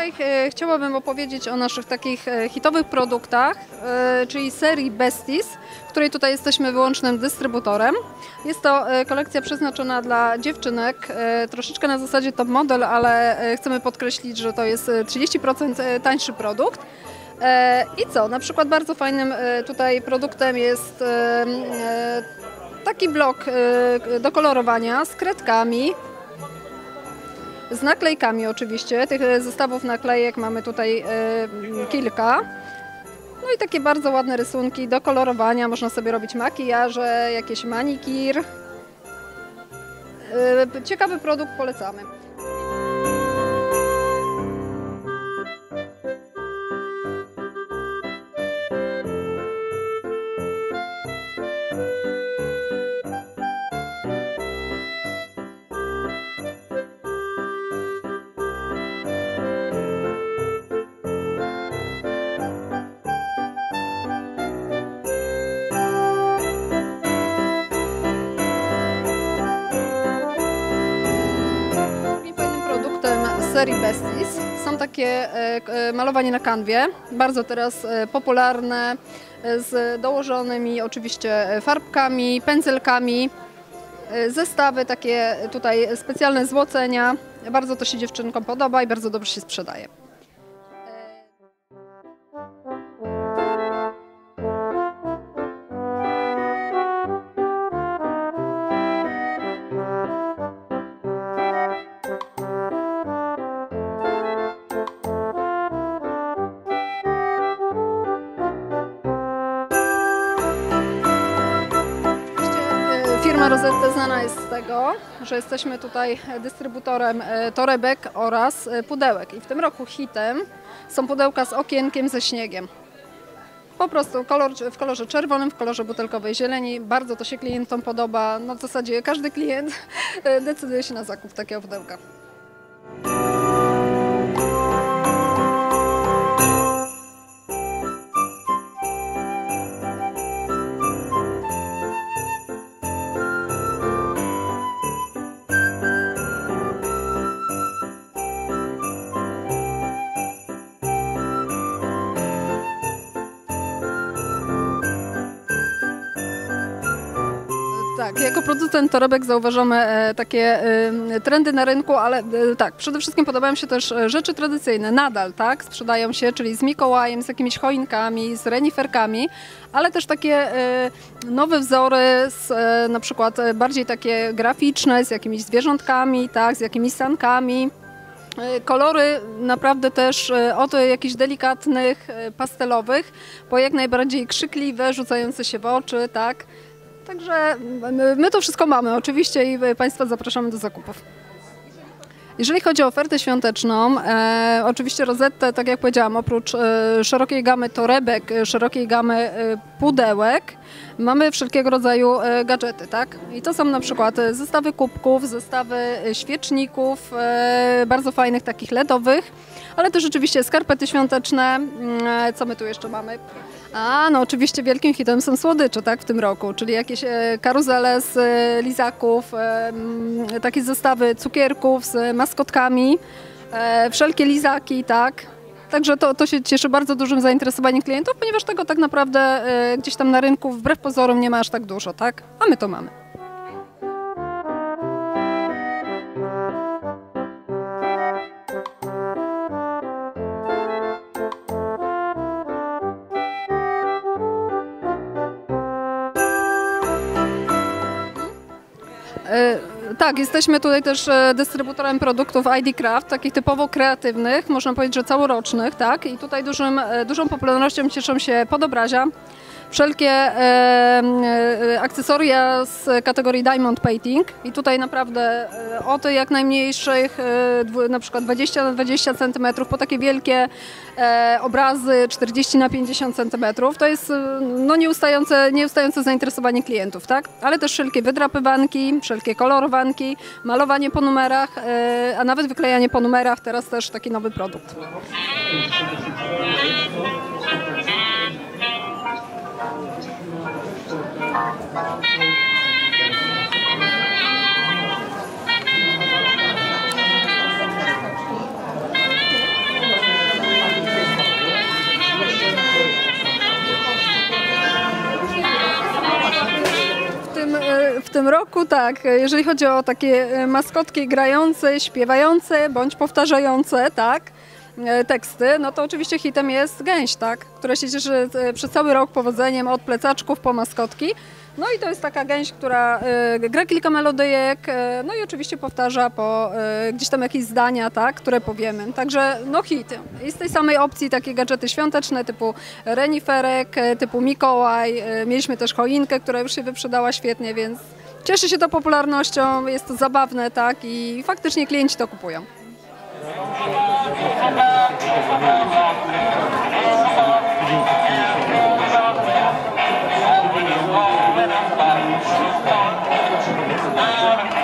Dzisiaj chciałabym opowiedzieć o naszych takich hitowych produktach, czyli serii Besties, której tutaj jesteśmy wyłącznym dystrybutorem. Jest to kolekcja przeznaczona dla dziewczynek, troszeczkę na zasadzie top model, ale chcemy podkreślić, że to jest 30% tańszy produkt. I co? Na przykład bardzo fajnym tutaj produktem jest taki blok do kolorowania z kredkami, z naklejkami oczywiście. Tych zestawów naklejek mamy tutaj kilka. No i takie bardzo ładne rysunki do kolorowania. Można sobie robić makijaże, jakieś manikir. Ciekawy produkt, polecamy. Serii Besties są takie malowanie na kanwie, bardzo teraz popularne, z dołożonymi oczywiście farbkami, pędzelkami, zestawy takie tutaj specjalne złocenia. Bardzo to się dziewczynkom podoba i bardzo dobrze się sprzedaje. Firma Rosetta znana jest z tego, że jesteśmy tutaj dystrybutorem torebek oraz pudełek. I w tym roku hitem są pudełka z okienkiem ze śniegiem. Po prostu w kolorze czerwonym, w kolorze butelkowej zieleni. Bardzo to się klientom podoba. No w zasadzie każdy klient decyduje się na zakup takiego pudełka. Tak, jako producent torebek zauważamy takie trendy na rynku, ale tak, przede wszystkim podobają się też rzeczy tradycyjne, nadal, tak, sprzedają się, czyli z Mikołajem, z jakimiś choinkami, z reniferkami, ale też takie nowe wzory, na przykład bardziej takie graficzne, z jakimiś zwierzątkami, tak, z jakimiś sankami. Kolory naprawdę też od jakichś delikatnych, pastelowych, po jak najbardziej krzykliwe, rzucające się w oczy, tak. Także my to wszystko mamy oczywiście i Państwa zapraszamy do zakupów. Jeżeli chodzi o ofertę świąteczną, oczywiście Rosettę, tak jak powiedziałam, oprócz szerokiej gamy torebek, szerokiej gamy pudełek, mamy wszelkiego rodzaju gadżety, tak? I to są na przykład zestawy kubków, zestawy świeczników, bardzo fajnych, takich LEDowych, ale też oczywiście skarpety świąteczne. Co my tu jeszcze mamy? No oczywiście wielkim hitem są słodycze, tak, w tym roku, czyli jakieś karuzele z lizaków, takie zestawy cukierków z maskotkami, wszelkie lizaki, tak. Także to się cieszy bardzo dużym zainteresowaniem klientów, ponieważ tego tak naprawdę gdzieś tam na rynku wbrew pozorom nie ma aż tak dużo, tak, a my to mamy. Tak, jesteśmy tutaj też dystrybutorem produktów ID Craft, takich typowo kreatywnych, można powiedzieć, że całorocznych, tak? I tutaj dużą popularnością cieszą się podobrazia, wszelkie akcesoria z kategorii Diamond Painting i tutaj naprawdę od jak najmniejszych, na przykład 20 na 20 cm, po takie wielkie obrazy 40 na 50 cm. To jest no, nieustające zainteresowanie klientów, tak? Ale też wszelkie wydrapywanki, wszelkie kolorowanki, malowanie po numerach, a nawet wyklejanie po numerach, teraz też taki nowy produkt. tym roku tak, jeżeli chodzi o takie maskotki grające, śpiewające bądź powtarzające, tak, teksty, no to oczywiście hitem jest gęś, tak, która się cieszy przez cały rok powodzeniem od plecaczków po maskotki. No i to jest taka gęś, która gra kilka melodyjek, no i oczywiście powtarza po gdzieś tam jakieś zdania, tak, które powiemy. Także no hit. I z tej samej opcji takie gadżety świąteczne typu reniferek, typu Mikołaj. Mieliśmy też choinkę, która już się wyprzedała świetnie, więc cieszy się to popularnością, jest to zabawne, tak, i faktycznie klienci to kupują. Thank you.